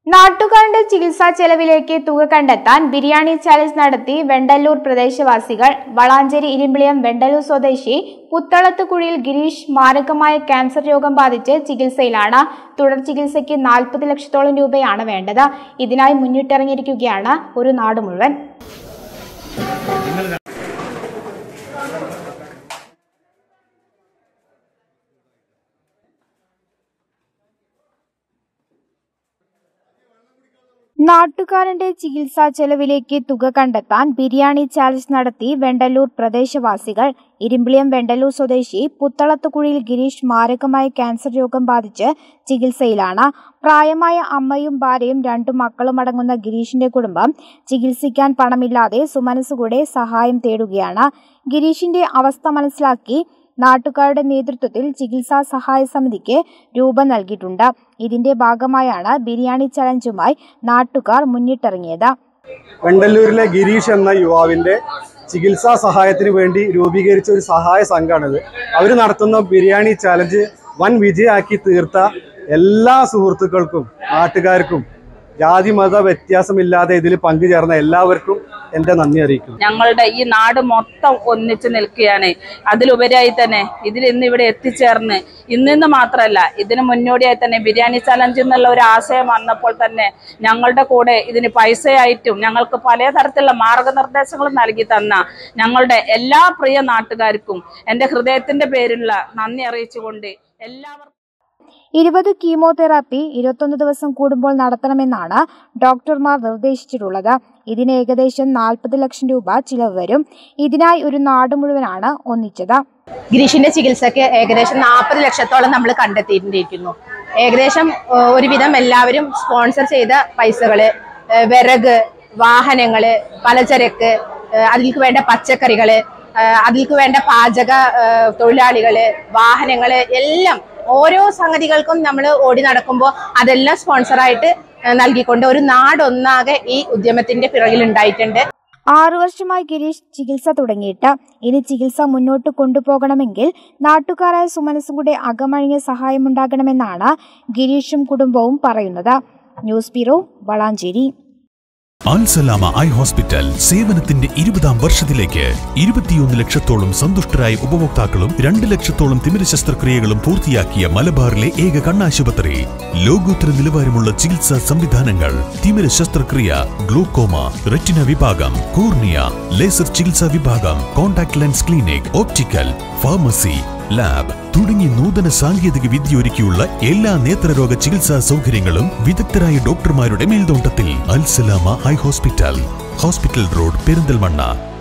നാട്ടുകാരുടെ ചികിത്സാ ചെലവിലേക്ക് തുക കണ്ടെത്താൻ ബിരിയാണി ചാലഞ്ച് നടത്തി വെണ്ടല്ലൂർ പ്രദേശവാസികൾ. വളാഞ്ചേരി ഇരുമ്പിളിയം വെണ്ടല്ലൂർ സ്വദേശി പുത്തളത്തുകുഴിയിൽ ഗിരീഷ് മാരകമായ ക്യാൻസർ രോഗം ബാധിച്ച് ചികിത്സയിലാണ്. തുടർ ചികിത്സയ്ക്ക് 40 ലക്ഷത്തോളം രൂപയാണ് വേണ്ടത്. ഇതിനായി മുന്നിട്ടിറങ്ങിയിരിക്കുകയാണ് ഒരു നാട് മുഴുവൻ. നാട്ടുകാരന്റെ ചികിത്സാ ചെലവിലേക്ക് തുക കണ്ടെത്താൻ ബിരിയാണി ചാലഞ്ച് നടത്തി വെണ്ടല്ലൂർ പ്രദേശവാസികൾ. ഇരുമ്പിളിയം വെണ്ടല്ലൂർ സ്വദേശി പുത്തളത്തുകുഴിയിൽ ഗിരീഷ് മാരകമായ ക്യാൻസർ രോഗം ബാധിച്ച് ചികിത്സയിലാണ്. പ്രായമായ അമ്മയും ഭാര്യയും 2 മക്കളും അടങ്ങുന്ന ഗിരീഷിന്റെ കുടുംബം ചികിത്സിക്കാൻ പണമില്ലാതെ സുമനസ്സുകൂടെ സഹായം തേടുകയാണ്. ഗിരീഷിന്റെ അവസ്ഥ മനസ്സിലാക്കി നാട്ടുകാരുടെ നേതൃത്വത്തിൽ ചികിത്സാ സഹായ സമിതിക്ക് രൂപം നൽകിയിട്ടുണ്ട്. ഇതിന്റെ ഭാഗമായാണ് ബിരിയാണി ചലഞ്ചുമായി നാട്ടുകാർ മുന്നിട്ടിറങ്ങിയത്. വെണ്ടല്ലൂരിലെ ഗിരീഷ് എന്ന യുവാവിന്റെ ചികിത്സാ സഹായത്തിന് വേണ്ടി രൂപീകരിച്ച ഒരു സഹായ സംഘമാണിത്. അവർ നടത്തുന്ന ബിരിയാണി ചാലഞ്ച് വൻ വിജയമാക്കി തീർത്ത എല്ലാ സുഹൃത്തുക്കൾക്കും നാട്ടുകാർക്കും ജാതി മത വ്യത്യാസമില്ലാതെ ഇതിൽ പങ്കുചേർന്ന എല്ലാവർക്കും എന്റെ നന്ദി അറിയിക്കുന്നു. ഞങ്ങളുടെ ഈ നാട് മൊത്തം ഒന്നിച്ചു നിൽക്കുകയാണ്. അതിലുപരിയായി തന്നെ ഇതിൽ ഇന്ന് ഇവിടെ എത്തിച്ചേർന്ന് ഇന്ന് മാത്രമല്ല, ഇതിന് മുന്നോടിയായി തന്നെ ബിരിയാണി ചലഞ്ച് എന്നുള്ള ഒരു ആശയം വന്നപ്പോൾ തന്നെ ഞങ്ങളുടെ കൂടെ ഇതിന് പൈസയായിട്ടും ഞങ്ങൾക്ക് പലതരത്തിലുള്ള മാർഗനിർദ്ദേശങ്ങളും നൽകി തന്ന ഞങ്ങളുടെ എല്ലാ പ്രിയ നാട്ടുകാർക്കും എന്റെ ഹൃദയത്തിന്റെ പേരിലുള്ള നന്ദി അറിയിച്ചുകൊണ്ട് എല്ലാവർക്കും 20 കീമോതെറാപ്പി 21 ദിവസം കൂടുമ്പോൾ നടത്തണമെന്നാണ് ഡോക്ടർമാർ നിർദ്ദേശിച്ചിട്ടുള്ളത്. ഇതിന് ഏകദേശം 40 ലക്ഷം രൂപ ചിലവ് വരും. ഇതിനായി ഒരു നാട് മുഴുവനാണ് ഒന്നിച്ചത്. ഗിരീഷിന്റെ ചികിത്സയ്ക്ക് ഏകദേശം 40 ലക്ഷത്തോളം നമ്മൾ കണ്ടെത്തിയിരിക്കുന്നു. ഏകദേശം ഒരുവിധം എല്ലാവരും സ്പോൺസർ ചെയ്ത പൈസകള്, വിറക്, വാഹനങ്ങള്, പലചരക്ക്, അതിലേക്ക് വേണ്ട പച്ചക്കറികള്, അതിലേക്ക് വേണ്ട പാചക തൊഴിലാളികള്, വാഹനങ്ങള് എല്ലാം ഓരോ സംഗതികൾക്കും നമ്മൾ ഓടി നടക്കുമ്പോൾ അതെല്ലാം സ്പോൺസറായിട്ട് നൽകിക്കൊണ്ട് ഒരു നാടൊന്നാകെ ഈ ഉദ്യമത്തിന്റെ പിറകിൽ ഉണ്ടായിട്ടുണ്ട്. 6 വർഷമായി ഗിരീഷ് ചികിത്സ തുടങ്ങിയിട്ട്. ഇനി ചികിത്സ മുന്നോട്ട് കൊണ്ടുപോകണമെങ്കിൽ നാട്ടുകാരായ സുമനസ്സുകൂടെ അകമഴിഞ്ഞ സഹായമുണ്ടാകണമെന്നാണ് ഗിരീഷും കുടുംബവും പറയുന്നത്. News bureau, Valanchery. Alsalama eye hospital സേവനത്തിന്റെ 20ാം വർഷത്തിലേക്ക് 21 ലക്ഷത്തോളം സന്തുഷ്ടരായ ഉപഭോക്താക്കളും 2 ലക്ഷത്തോളം തിമിര ശസ്ത്രക്രിയകളും പൂർത്തിയാക്കിയ മലബാറിലെ ഏക കണ്ണാശുപത്രി. ലോകോത്തര നിലവാരമുള്ള ചികിത്സാ സംവിധാനങ്ങൾ, തിമിര ശസ്ത്രക്രിയ, ഗ്ലൂക്കോമ, റെറ്റിന വിഭാഗം, കോർണിയ, ലേസർ ചികിത്സാ വിഭാഗം, contact lens clinic, optical, pharmacy, lab തുടങ്ങി നൂതന സാങ്കേതിക വിദ്യ ഒരുക്കിയുള്ള എല്ലാ നേത്രരോഗ ചികിത്സാ സൗകര്യങ്ങളും വിദഗ്ധരായ ഡോക്ടർമാരുടെ മേൽനോട്ടത്തിൽ. Alsalama eye hospital, hospital road, Perinthalmanna.